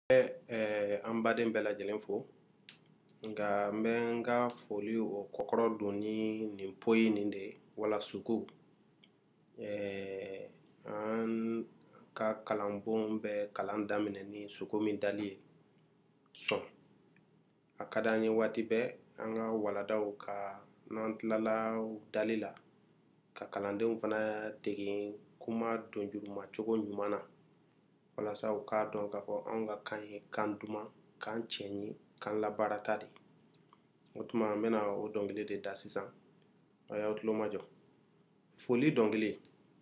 An baden bɛɛ lajɛlen fo nka n bɛ n ka foli o kɔkɔrɔ don ni nin poyi nin de wala suku an ka kalanbon bɛ kalan daminɛ ni suku min dali ye sɔn a ka d'an ye waati bɛɛ an ka waladaw ka n'an tilala dali la ka kalandenw fana degin kuma donjuruma cogo ɲuman na walasa u k'a dɔn k'a fɔ anw ka kan ye kan duman kan cɛɲi kan labaarata de o tuma n bɛna o dɔnkili de da sisan a y'aw tulo majɔ foli dɔnkili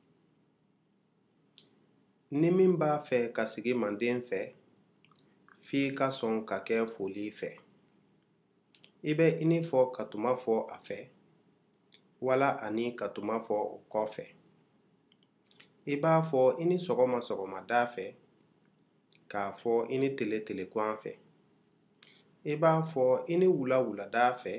ni min b'a fɛ ka sigi manden fɛ f'i ka sɔn ka kɛ foli fɛ i bɛ i ni fɔ ka tuma fɔ a fɛ wala ani ka tuma fɔ o kɔfɛ i b'a fɔ i ni sɔgɔma sɔgɔmada fɛ k'a fɔ i ni tele telekwan fɛ i b'a fɔ i ni wula wulada fɛ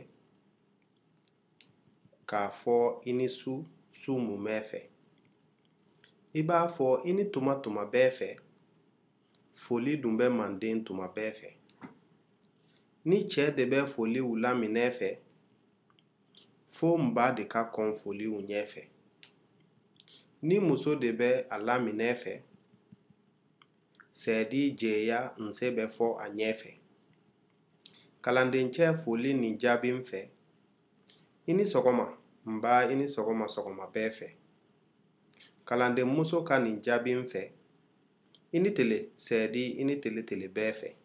k'a fɔ i ni su mumɛ fɛ i b'a fɔ i ni tuma bɛɛ fɛ foli dun bɛ manden tuma bɛɛ fɛ ni cɛ de bɛ foliw laminɛ fɛ fo nba de ka kɔn foliw ɲɛfɛ ni muso de bɛ a laminɛ fɛ sɛɛdi jɛya nse bɛ fɔ a ɲɛfɛ kalandencɛ foli nin jaabi fɛ i ni sɔgɔma nba i ni sɔgɔma sɔgɔma bɛɛ fɛ kalandenmuso ka nin jaabi fɛ i ni tele sɛɛdi i ni tele bɛɛ fɛ